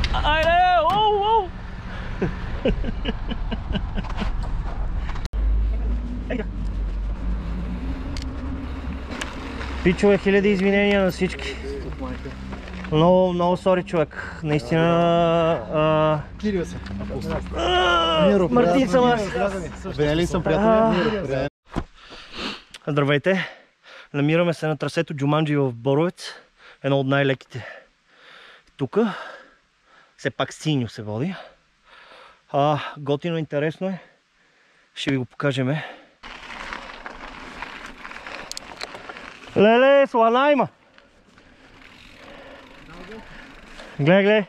Айде! Оу! Пичове, хиляди извинения на всички. Много сори, човек. Наистина... Кирил се. Мартин съм аз. Венели съм, приятели. Здравейте. Намираме се на трасето Джуманджи в Боровец. Едно от най-леките. Тук все пак синьо се води. Готино, интересно е. Ще ви го покажем. Леле, слана има! Гледай!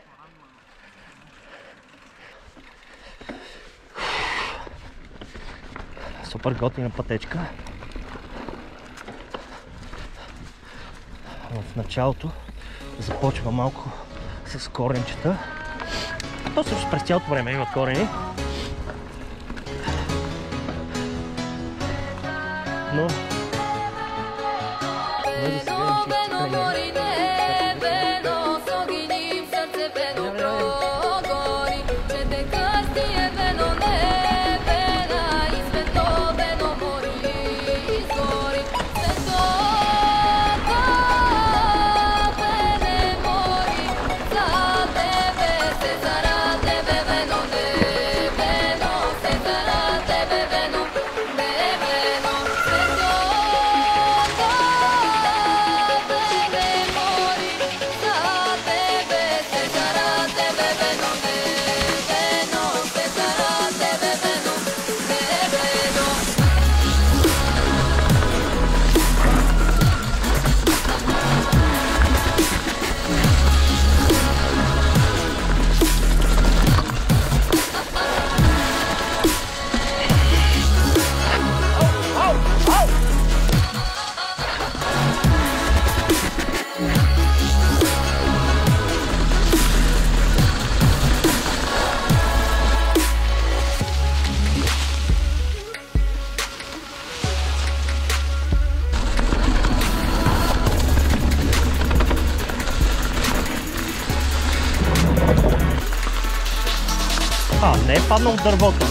Супер готина пътечка. В началото започва малко с коренчета. То също през цялото време има корени. Но да се гледам, ще изцикрени. Не е паднал от дървото.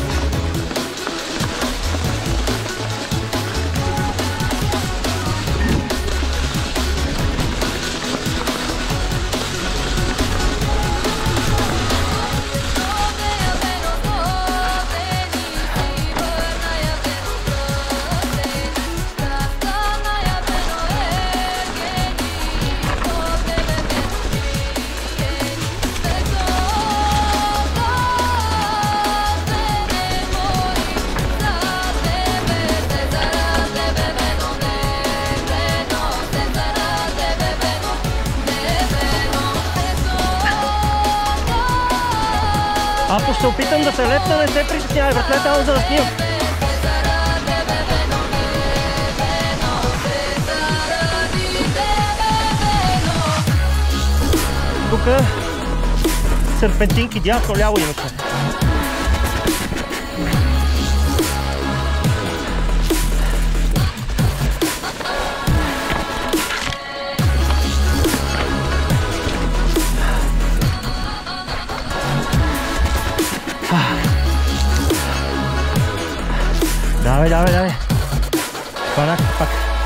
Ако ще опитам да се лепна, не се притеснявай, братле, само за да снимам. Тук серпентинки дясно ляво имаше. Давай. Хванах пак.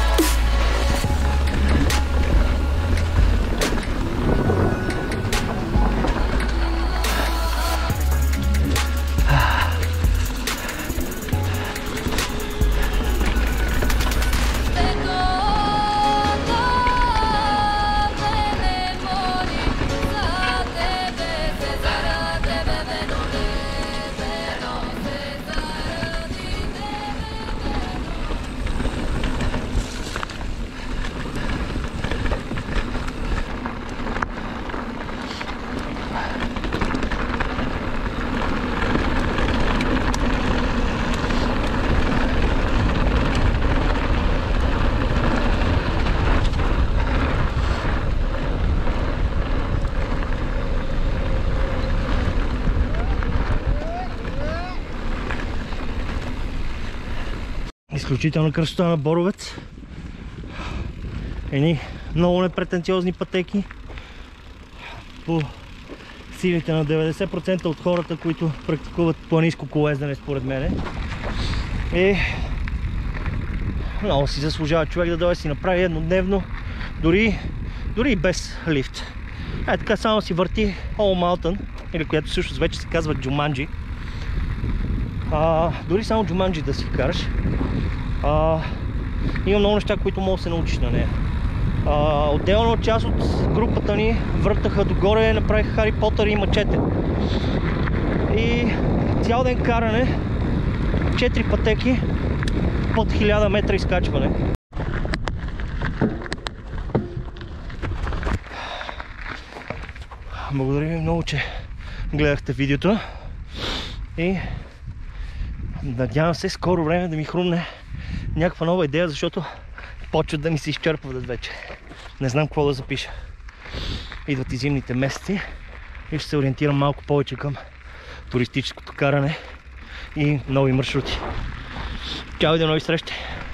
Изключителна красота на Боровец. Едни много непретенциозни пътеки по силите на 90% от хората, които практикуват планинско колездене, според мен. И много си заслужава човек да дойде си направи еднодневно, дори и без лифт. Така само си върти All Mountain, или която всъщност вече се казва Джуманджи. Дори само Джуманджи да си караш. Има много неща, които мога да се научиш на нея. Отделно част от групата ни въртаха догоре, направиха Хари Потър и мачете. И цял ден каране, 4 пътеки, под 1000 метра изкачване. Благодаря ви много, че гледахте видеото и надявам се скоро време да ми хрумне някаква нова идея, защото почват да ми се изчерпват вече. Не знам какво да запиша. Идват и зимните месеци и ще се ориентирам малко повече към туристическото каране и нови маршрути. Чао и до нови срещи!